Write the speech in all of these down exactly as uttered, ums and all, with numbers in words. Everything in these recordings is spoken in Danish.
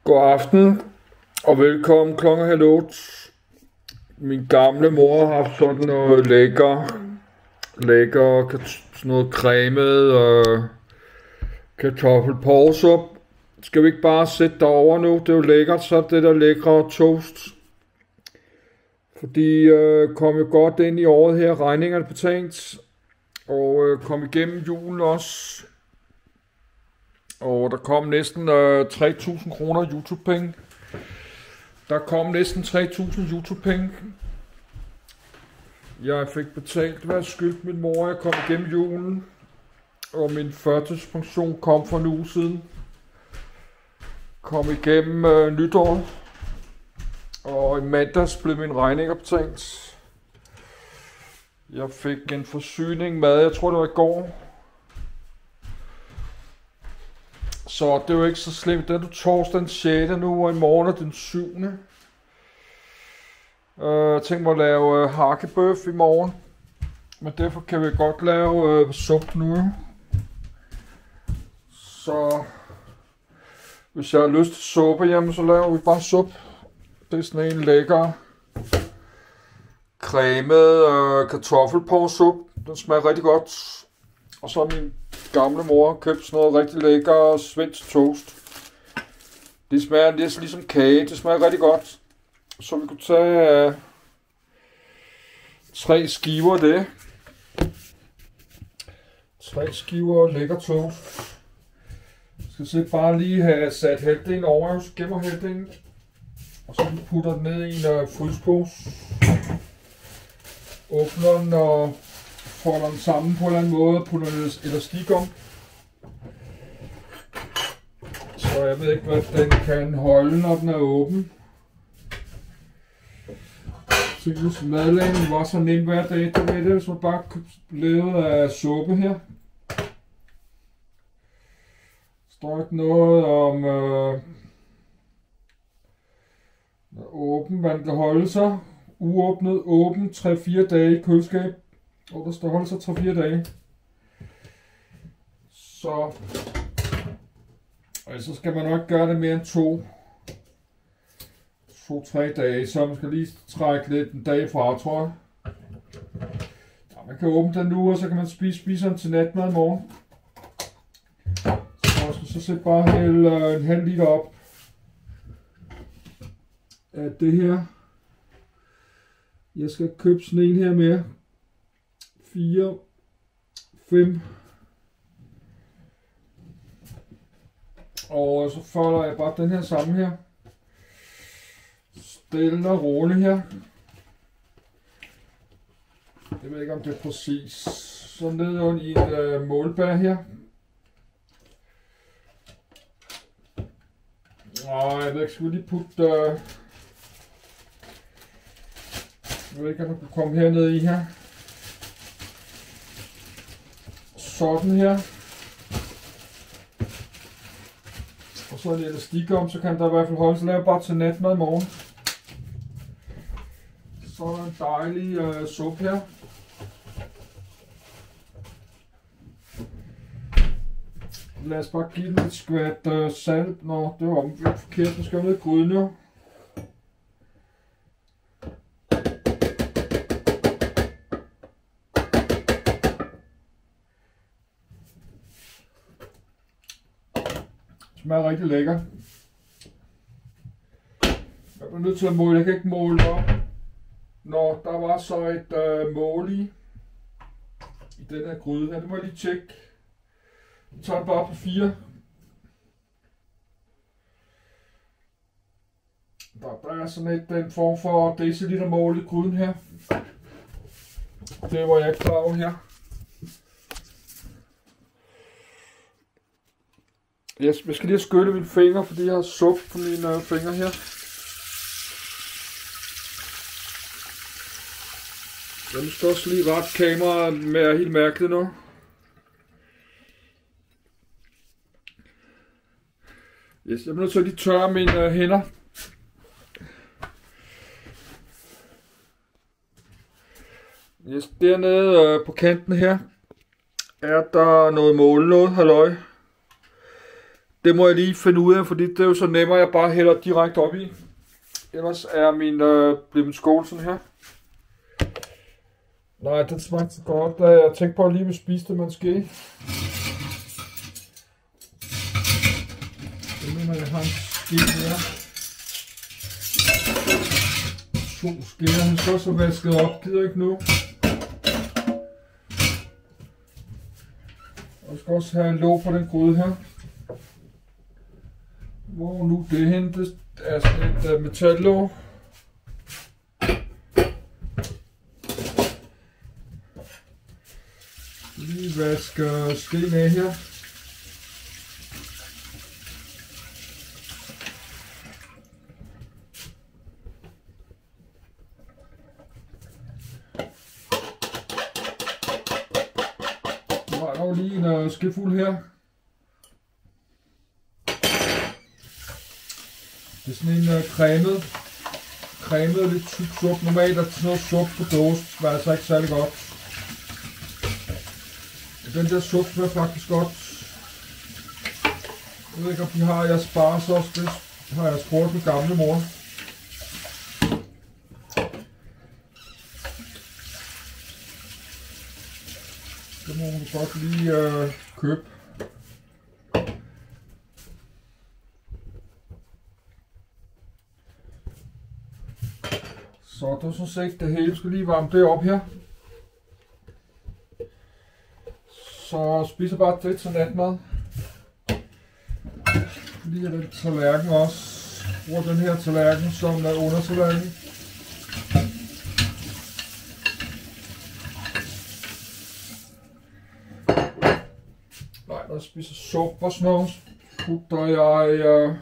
God aften og velkommen klokken halv otte. Min gamle mor har haft sådan noget lækker, lækker, sådan noget cremet og kartoffelporsup. Skal vi ikke bare sætte derover nu? Det er jo lækkert, så det der lækre toast. Fordi øh, kom jo godt ind i året her, regningerne betalt, og øh, kom igennem julen også. Og der kom næsten øh, tre tusind kroner YouTube-penge. Der kom næsten tre tusind YouTube-penge. Jeg fik betalt, hvad jeg skyldte min mor. Jeg kom igennem julen. Og min førtidspension kom for en uge siden. Kom igennem øh, nytår. Og i mandags blev min regninger betalt. Jeg fik en forsyning mad, jeg tror det var i går. Så det er jo ikke så slemt. Det er du torsdag den sjette nu, og i morgen er den syvende Uh, jeg tænkte mig at lave uh, hakkebøf i morgen. Men derfor kan vi godt lave uh, suppe nu. Så hvis jeg har lyst til suppe, jamen så laver vi bare suppe. Det er sådan en lækker cremet uh, kartoffelporsup. Den smager rigtig godt. Og så har min gamle mor købt sådan noget rigtig lækker svensk toast. Det smager næsten ligesom kage. Det smager rigtig godt. Så vi kunne tage uh, tre skiver af det. Tre skiver lækker toast. Jeg skal så bare lige have sat halvdelen over. Jeg gemmer halvdelen. Og så putter den ned i en uh, frysepose. Åbner den og folder den sammen på en eller anden måde. Putter den elastik om. Så jeg ved ikke, hvad den kan holde, når den er åben. Så hvis madlavningen var så nemt hver dag, det ved det, hvis man bare lavede af suppe her. Der står ikke noget om øh, åben, man kan holde sig. Uåbnet, åben tre fire dage i køleskab. Og der står holde sig tre fire dage. Så altså skal man nok gøre det mere end to. to-tre dage, så man skal lige trække lidt en dag fra, tror jeg. Ja, man kan åbne den nu, og så kan man spise, spise den til natmad i morgen. Så jeg skal så sætte bare hælde øh, en halv liter op af det her. Jeg skal købe sådan en her med fire, fem. Og så folder jeg bare den her sammen her. Stille og roligt her. Jeg ved ikke om det er præcis. Så ned i et øh, målbær her. Og jeg ved ikke, skal vi lige putte... Øh... Jeg ved ikke, om man kan komme herned i her. Sådan her. Og så er det elastik om, så kan der i hvert fald holde sig lave bare til natmad i morgen. Så er der en dejlig øh, suppe her. Lad os bare give den et skvat øh, salt. Nå, det var omvendt forkert. Nu skal jeg ned i gryden jo. Det smager rigtig lækker. Jeg bliver nødt til at måle. Jeg kan ikke måle op. Nå, der var så et øh, mål i, i den her gryde her. Det må jeg lige tjekke. Jeg tager den bare på fire. Der, der er sådan et, den form for deciliter mål i gryden her. Det var jeg klar over her. Jeg skal lige have skyllet mine fingre, fordi jeg har suppe på mine øh, fingre her. Jeg skal også lige ret kameraet med at helt mærke det nu. Yes, jeg bliver nødt til at lige tørre mine øh, hænder. Yes, dernede øh, på kanten her er der noget måle noget, halløj. Det må jeg lige finde ud af, fordi det er jo så nemmere, at jeg bare hælder direkte op i. Ellers er min, øh, bliver min skål sådan her. Nej, den smagte så godt, da jeg tænkte på at lige vil spise det måske. Jeg mener, jeg har en ske mere. To skeer, den skal også vasket op, gider ikke nu. Og jeg skal også have en låg på den gryde her. Hvor nu det henne, det er sådan et uh, metallåg. Lige vaske skeen af her. Nu har jeg lige en uh, skefuld her. Det er sådan en uh, cremet, cremet lidt tyk suppe. Normalt er sådan noget suppe på dåse, det var altså ikke særlig godt. Den der suppe smager faktisk godt. Jeg ved ikke om de har jeres sparesauce, det har jeg spurgt med gamle mor. Det må hun godt lige øh, købe. Så det er sådan set det hele. Skal lige varme det op her. Så spiser bare det til natmad. Lige af den tallerken også. Bruger den her tallerken som er undertallerken. Nej, når jeg spiser suppe og sådan noget, putter jeg øh,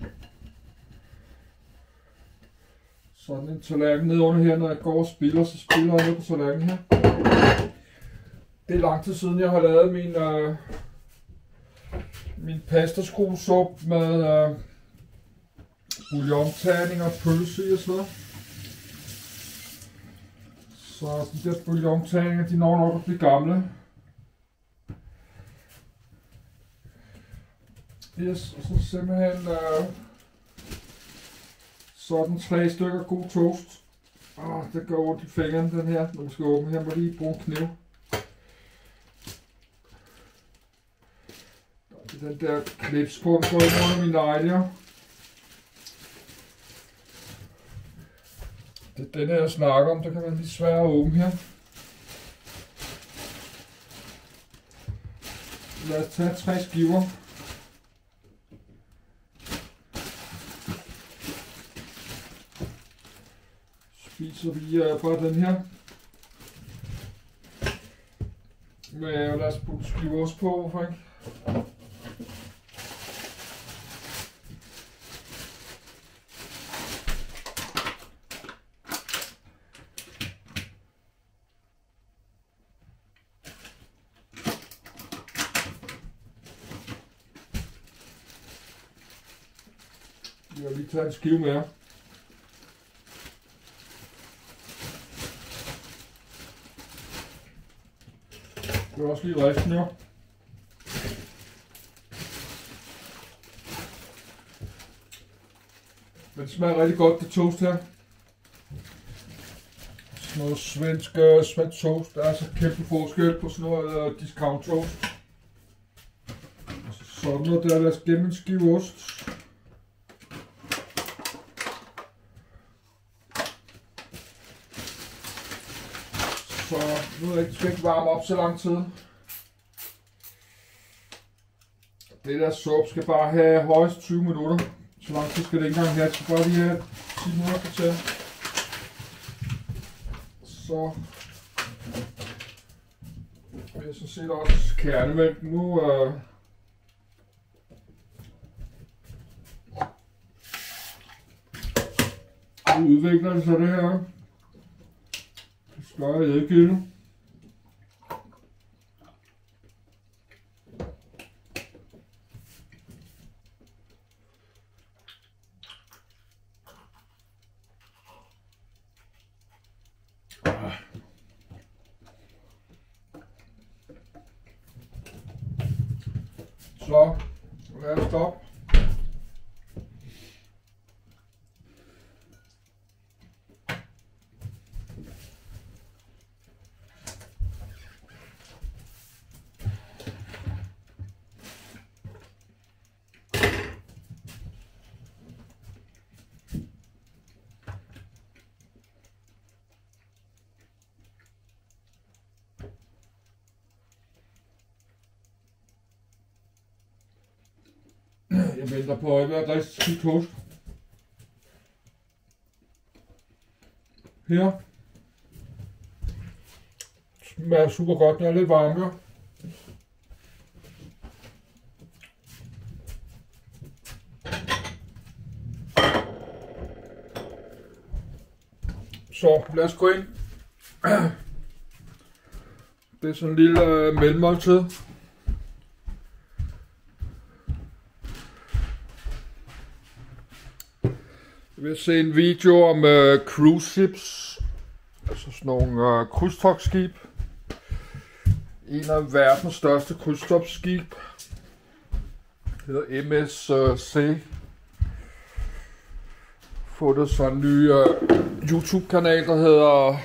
sådan en tallerken ned under her. Når jeg går og spiller, så spiller jeg ned på tallerkenen her. Det er lang tid siden, jeg har lavet min, øh, min pastaskruesuppe med øh, bouillonterning og pølse og sådan noget. Så de der bouillonterninger, de når nok at blive gamle. Yes, og så simpelthen øh, sådan tre stykker god toast. Ah, det går ondt i fingrene den her, når man skal åbne. Her må lige bruge en kniv. Den der klips på, den går ind under mine negle. Det er den her, jeg snakker om, der kan man lige svære at åbne her. Lad os tage tre skiver. Spiser vi uh, bare den her. Men lad os putte skiver også på, hvorfor ikke? Jeg vil lige tage en skive med. Det er også lige resten, jo. Men det smager rigtig godt, det toast her. Sådan noget svensk, uh, svensk toast. Der er så kæmpe forskel på sådan noget uh, discount toast. Og sådan noget der, lad os gemme en skive ost. Så nu er det ikke, ikke varme op så lang tid. Det der suppe skal bare have højst tyve minutter. Så lang tid skal det ikke engang have. Det skal bare lige have ti minutter på til. Så vil jeg så set også kernemælk. Nu øh, nu udvikler det sig det her. Det skal jeg ikke endnu. Så kan jeg stoppe. Jeg venter på at være rigtig skidt toast. Her. Smager super godt, når jeg er lidt varmere. Så lad os gå ind. Det er sådan en lille øh, mellemmåltid. Jeg vil se en video om uh, cruise ships, altså sådan nogle uh, krydstogtskib. En af verdens største krydstogtskib hedder M S C. Fået sådan en ny uh, YouTube-kanal, der hedder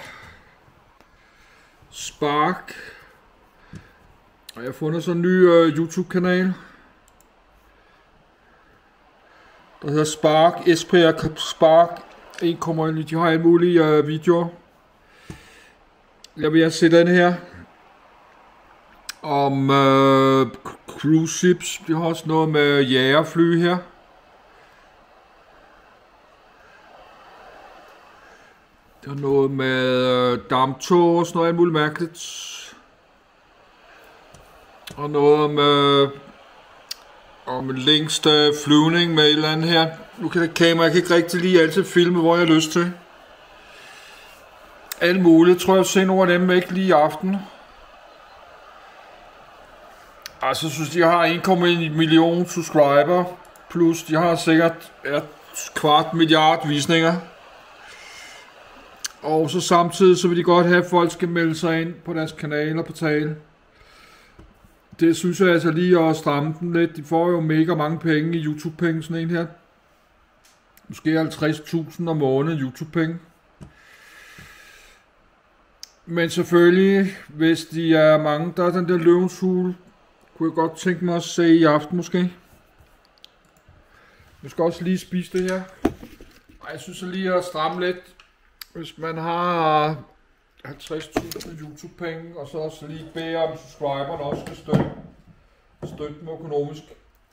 Spark. Og jeg har fundet sådan en ny uh, YouTube-kanal, der hedder Spark, S P R Spark en komma nul. De har alle mulige uh, videoer. Jeg vil have se den her om uh, cruise ships. De har også noget med jagerfly her. Der er noget med uh, damptog og sådan noget alt muligt mærkeligt. Og noget med om en længste flyvning med et eller andet her. Nu kan det kamera, jeg kan ikke rigtig lige altid filme, hvor jeg har lyst til. Alt muligt. Jeg tror, jeg vil se nogle af dem ikke lige i aften. Altså, jeg synes, de har en komma en million subscriber. Plus, de har sikkert et kvart milliard visninger. Og så samtidig, så vil de godt have, at folk skal melde sig ind på deres kanal og portal. Det synes jeg altså lige at stramme den lidt. De får jo mega mange penge i YouTube-penge, sådan en her. Måske halvtreds tusind om måneden YouTube-penge. Men selvfølgelig, hvis de er mange, der er den der løvens hule, kunne jeg godt tænke mig at se i aften måske. Jeg skal også lige spise det her. Ej, jeg synes lige at stramme lidt. Hvis man har halvtreds tusind YouTube-penge, og så også lige bede om subscriberne også skal støtte, støtte dem økonomisk.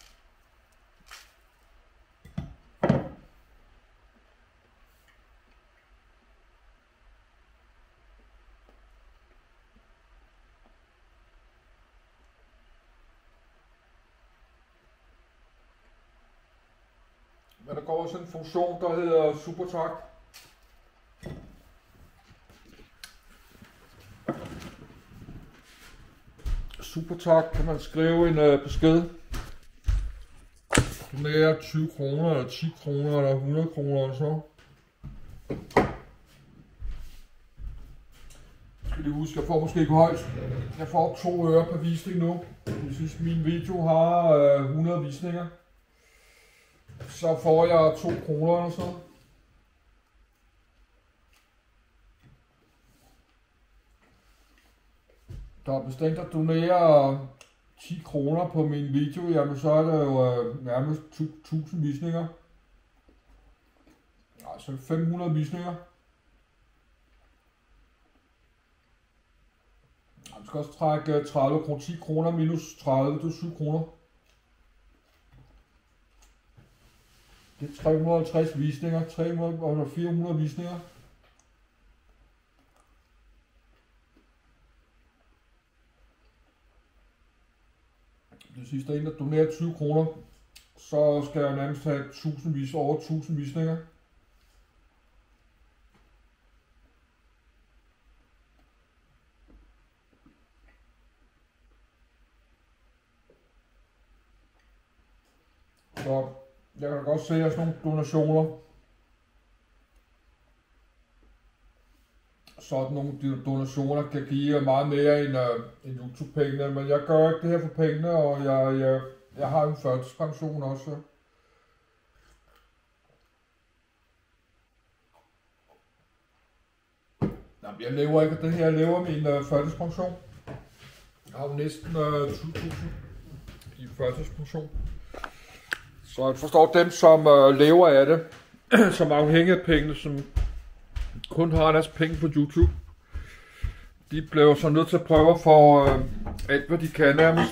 Men der går også en funktion, der hedder Supertak. Supertak kan man skrive en uh, besked. Det er tyve kroner, eller ti kroner, eller hundrede kroner eller så. Jeg skal lige huske, jeg får måske ikke højst. Jeg får to øre per visning nu. Jeg synes, min video har uh, hundrede visninger. Så får jeg to kroner eller så. Der er bestemt at donere ti kroner på min video, jamen så er der jo øh, nærmest tusind visninger. Altså fem hundrede visninger. Jeg skal også trække tredive kroner, ti kroner minus tredive, det er syv kroner. Det er tre hundrede og halvtreds visninger, tre hundrede og fire hundrede visninger. Det sidste er en, der donerer tyve kroner, så skal jeg nærmest have tusind vis, over tusind visninger. Så jeg kan godt se, at sådan nogle donationer, sådan nogle donationer kan give meget mere end, uh, end YouTube-pengene, men jeg gør ikke det her for pengene, og jeg, jeg, Jeg har jo en førtidspension også. Jamen, jeg lever ikke af det her. Jeg lever min øh, førtidspension. Jeg har jo næsten øh, tyve tusind i førtidspension. Så jeg forstår dem, som øh, lever af det, som er afhængige af pengene, som kun har deres penge på YouTube. De bliver så nødt til at prøve at få øh, alt, hvad de kan nærmest.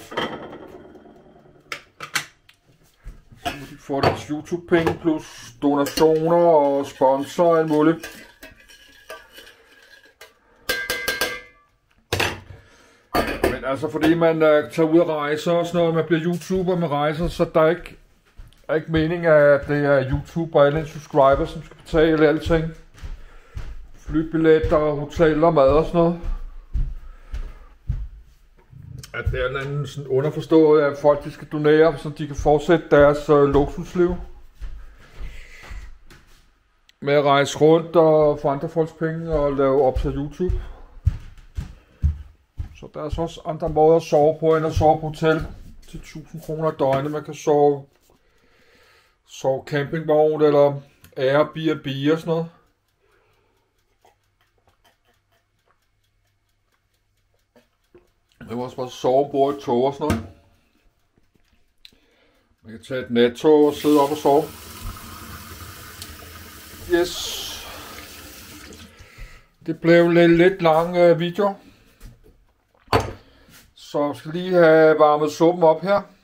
Så må de få deres YouTube-penge plus donationer og sponsor og alt muligt. Men altså fordi man øh, tager ud og rejser og sådan noget, man bliver YouTuber med rejser, så der er ikke, er ikke mening af, at det er YouTube og alle subscribers, som skal betale alting. Flybilletter, hoteller, mad og sådan noget. At det er en anden sådan underforstået, at folk de skal donere, så de kan fortsætte deres øh, luksusliv. Med at rejse rundt og få andre folks penge og lave op til YouTube. Så der er så også andre måder at sove på, end at sove på hotel til tusind kroner i døgnet. Man kan sove, sove campingvogn eller Airbnb og sådan noget. Man kan også bare sove ombord i tog og sådan noget. Man kan tage et nattog og sidde op og sove. Yes. Det blev lidt, lidt lang øh, video. Så jeg skal lige have varmet suppen op her.